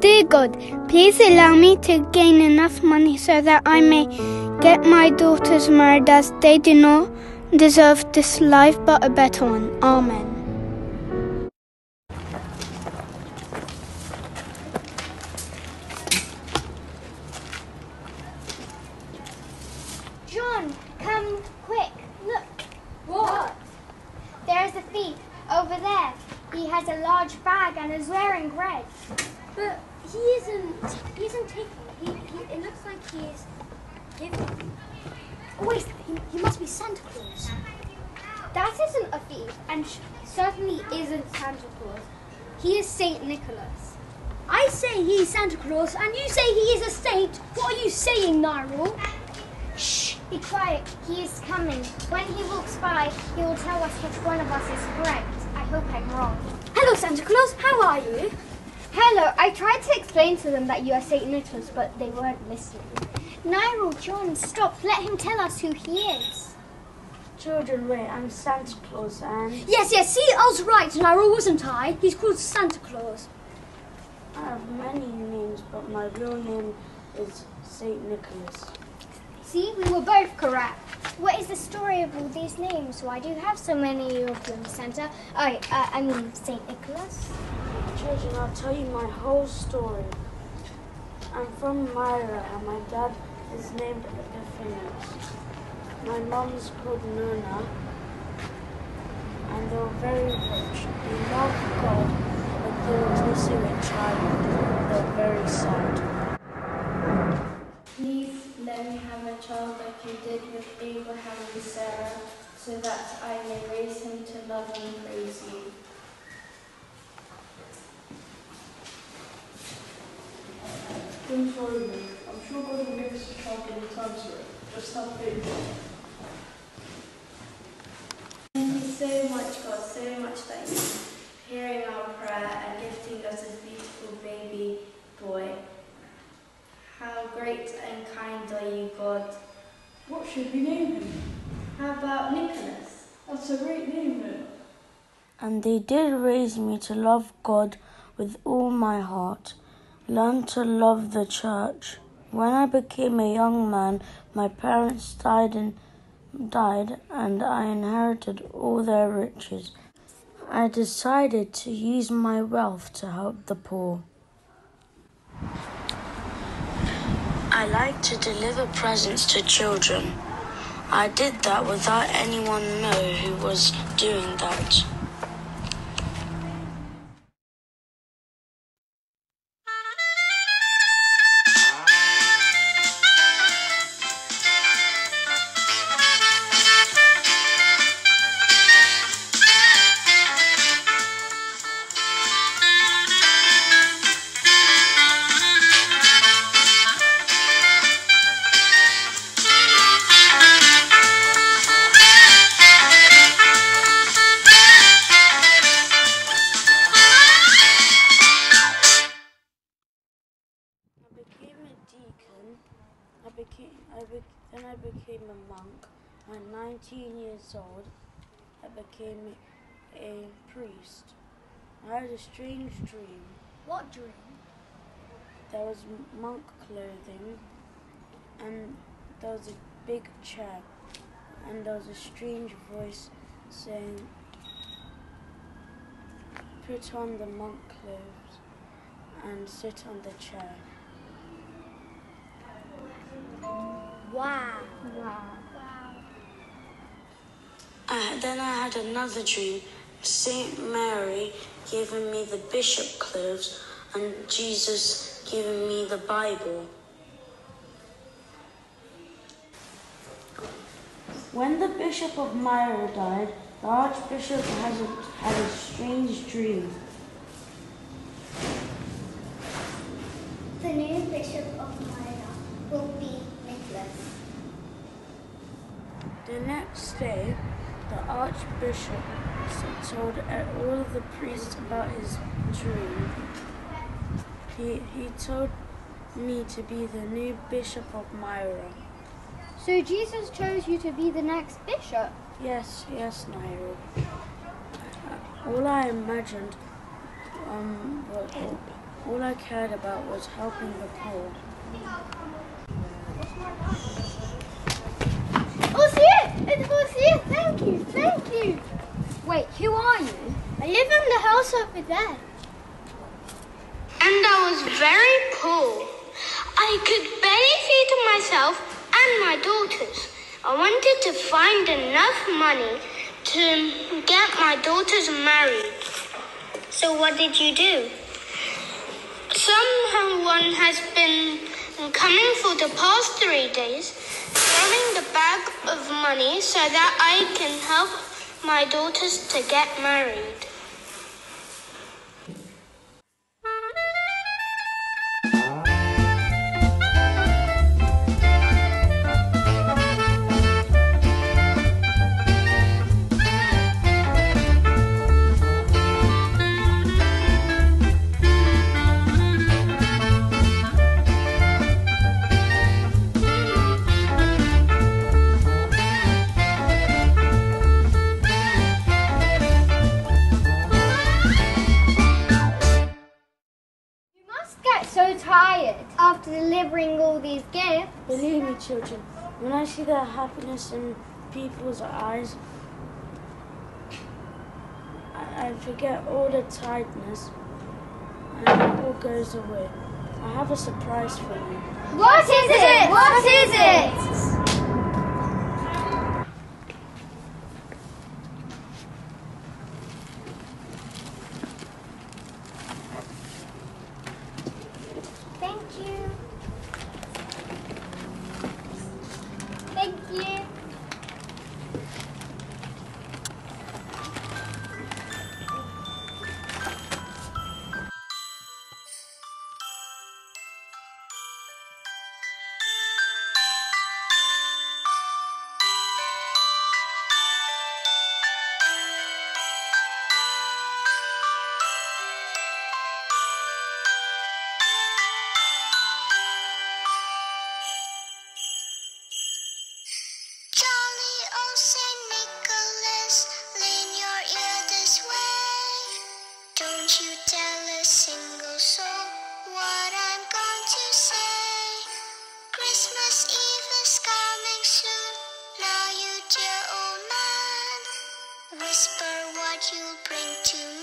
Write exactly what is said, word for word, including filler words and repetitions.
Dear God, please allow me to gain enough money so that I may get my daughters married, as they do not deserve this life but a better one. Amen. John, come quick. Look. What? There is a thief over there. He has a large bag and is wearing red. But he isn't. He isn't taking. He, he. It looks like he is giving. Oh wait, he, he must be Santa Claus. That isn't a thief, and sh- certainly isn't Santa Claus. He is Saint Nicholas. I say he's Santa Claus, and you say he is a saint. What are you saying, Nyril? Shh! Be quiet. He is coming. When he walks by, he will tell us which one of us is correct. I hope I'm wrong. Hello, Santa Claus. How are you? Hello. I tried to explain to them that you are Saint Nicholas, but they weren't listening. Nyril, John, stop. Let him tell us who he is. Children, wait. I'm Santa Claus, and Yes, yes. See, I was right, Nyril, wasn't I? He's called Santa Claus. I have many names, but my real name is Saint Nicholas. See, we were both correct. What is the story of all these names? Why do you have so many of them, Santa? I, uh, I mean, Saint Nicholas. Children, I'll tell you my whole story. I'm from Myra, and my dad is named Epiphanes. My mom's called Nona, and they were very rich. They loved God, but they were missing a child. They were very sad. Please let me have a child like you did with Abraham and Sarah, so that I may raise him to love and praise you. Don't worry, Nick. I'm sure God will give us a child when he comes to it. Just have faith. Thank you so much, God, so much that you're hearing our prayer and gifting us this beautiful baby boy. How great and kind are you, God. What should we name him? How about Nicholas? That's a great name, then. And they did raise me to love God with all my heart, learn to love the church. When I became a young man, my parents died and died, and I inherited all their riches. I decided to use my wealth to help the poor. I like to deliver presents to children. I did that without anyone knowing who was doing that. I became, I be, then I became a monk. At nineteen years old, I became a priest. I had a strange dream. What dream? There was monk clothing, and there was a big chair, and there was a strange voice saying, "Put on the monk clothes and sit on the chair." Wow. Wow. Uh, then I had another dream. Saint Mary giving me the bishop clothes and Jesus giving me the Bible. When the Bishop of Myra died, the Archbishop has a, had a strange dream. The new Bishop of Myra will be Nicholas. The next day, the Archbishop told all of the priests about his dream. He, he told me to be the new Bishop of Myra. So Jesus chose you to be the next bishop? Yes, yes, Nyril. All I imagined um, was, All I cared about was helping the poor. Osier! It's Osier! Thank you! Thank you! Wait, who are you? I live in the house over there. And I was very poor. I could barely feed myself and my daughters. I wanted to find enough money to get my daughters married. So what did you do? Someone has been coming for the past three days, throwing the bag of money so that I can help my daughters to get married. So tired after delivering all these gifts. Believe me, children, when I see the happiness in people's eyes, I, I forget all the tiredness and it all goes away. I have a surprise for you. What is it? What is it? Thank you. Thank you. Whisper what you'll bring to me.